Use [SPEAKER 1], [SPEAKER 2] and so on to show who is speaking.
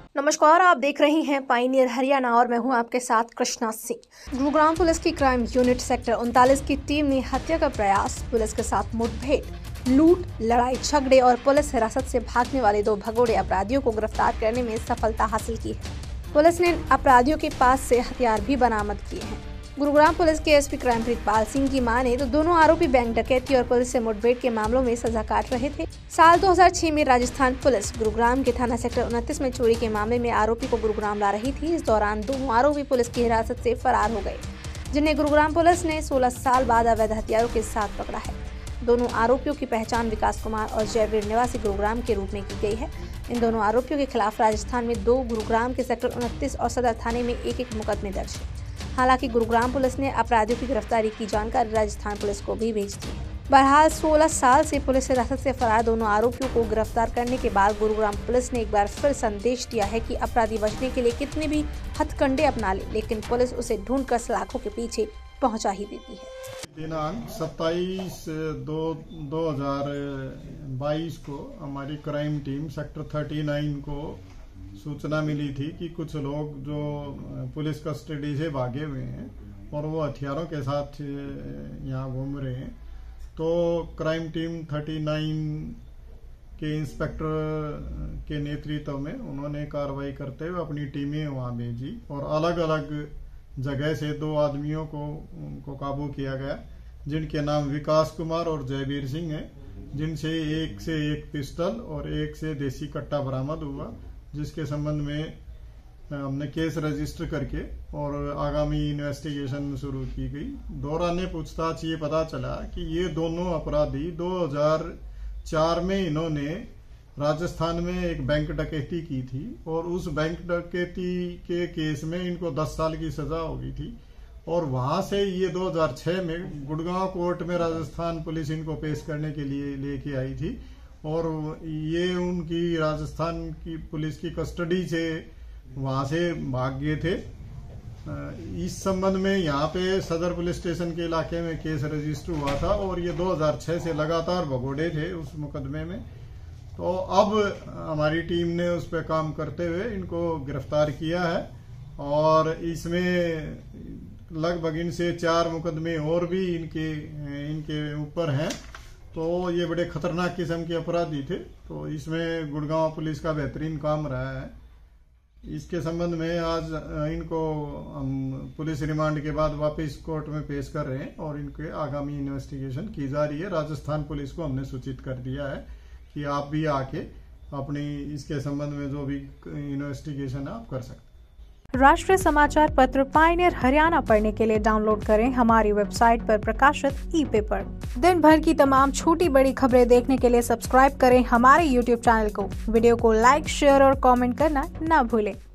[SPEAKER 1] नमस्कार, आप देख रहे हैं पायनियर हरियाणा और मैं हूं आपके साथ कृष्णा सिंह। गुरुग्राम पुलिस की क्राइम यूनिट सेक्टर 39 की टीम ने हत्या का प्रयास, पुलिस के साथ मुठभेड़, लूट, लड़ाई झगड़े और पुलिस हिरासत से भागने वाले 2 भगोड़े अपराधियों को गिरफ्तार करने में सफलता हासिल की है। पुलिस ने अपराधियों के पास से हथियार भी बरामद किए हैं। गुरुग्राम पुलिस के एसपी क्राइम प्रीतपाल सिंह की माने तो दोनों आरोपी बैंक डकैती और पुलिस से मुठभेड़ के मामलों में सजा काट रहे थे। साल 2006 में राजस्थान पुलिस गुरुग्राम के थाना सेक्टर 29 में चोरी के मामले में आरोपी को गुरुग्राम ला रही थी। इस दौरान दोनों आरोपी पुलिस की हिरासत से फरार हो गए, जिन्हें गुरुग्राम पुलिस ने 16 साल बाद अवैध हथियारों के साथ पकड़ा है। दोनों आरोपियों की पहचान विकास कुमार और जयवीर निवासी गुरुग्राम के रूप में की गई है। इन दोनों आरोपियों के खिलाफ राजस्थान में 2, गुरुग्राम के सेक्टर 29 और सदर थाने में एक मुकदमे दर्ज है। हालांकि गुरुग्राम पुलिस ने अपराधियों की गिरफ्तारी की जानकारी राजस्थान पुलिस को भी भेज दी है। बहरहाल 16 साल से पुलिस हिरासत से फरार दोनों आरोपियों को गिरफ्तार करने के बाद गुरुग्राम पुलिस ने एक बार फिर संदेश दिया है कि अपराधी बचने के लिए कितने भी हथकंडे अपना ले, लेकिन पुलिस उसे ढूंढकर सलाखों के पीछे पहुंचा ही देती है।
[SPEAKER 2] दिनांक 27/2/2022 को हमारी क्राइम टीम सेक्टर 39 को सूचना मिली थी कि कुछ लोग जो पुलिस कस्टडी से भागे हुए हैं और वो हथियारों के साथ यहाँ घूम रहे हैं। तो क्राइम टीम 39 के इंस्पेक्टर के नेतृत्व में उन्होंने कार्रवाई करते हुए अपनी टीमें वहाँ भेजी और अलग अलग जगह से 2 आदमियों को काबू किया गया, जिनके नाम विकास कुमार और जयवीर सिंह है, जिनसे एक से एक पिस्टल और एक से देसी कट्टा बरामद हुआ, जिसके संबंध में हमने केस रजिस्टर करके और आगामी इन्वेस्टिगेशन शुरू की गई। दौरान पूछताछ ये पता चला कि ये दोनों अपराधी 2004 में इन्होंने राजस्थान में एक बैंक डकैती की थी और उस बैंक डकैती के केस में इनको 10 साल की सजा हो गई थी और वहां से ये 2006 में गुड़गांव कोर्ट में राजस्थान पुलिस इनको पेश करने के लिए लेके आई थी और ये उनकी राजस्थान की पुलिस की कस्टडी से वहां से भाग गए थे। इस संबंध में यहाँ पे सदर पुलिस स्टेशन के इलाके में केस रजिस्टर हुआ था और ये 2006 से लगातार भगोड़े थे उस मुकदमे में। तो अब हमारी टीम ने उस पर काम करते हुए इनको गिरफ्तार किया है और इसमें लगभग इनसे 4 मुकदमे और भी इनके ऊपर हैं। तो ये बड़े खतरनाक किस्म के अपराधी थे। तो इसमें गुड़गांव पुलिस का बेहतरीन काम रहा है। इसके संबंध में आज इनको हम पुलिस रिमांड के बाद वापस कोर्ट में पेश कर रहे हैं और इनके आगामी इन्वेस्टिगेशन की जा रही है। राजस्थान पुलिस को हमने सूचित कर दिया है कि आप भी आके अपनी इसके संबंध में जो भी इन्वेस्टिगेशन है आप कर सकते हैं।
[SPEAKER 3] राष्ट्रीय समाचार पत्र पायनियर हरियाणा पढ़ने के लिए डाउनलोड करें हमारी वेबसाइट पर प्रकाशित ई-पेपर। दिन भर की तमाम छोटी बड़ी खबरें देखने के लिए सब्सक्राइब करें हमारे YouTube चैनल को। वीडियो को लाइक, शेयर और कमेंट करना ना भूलें।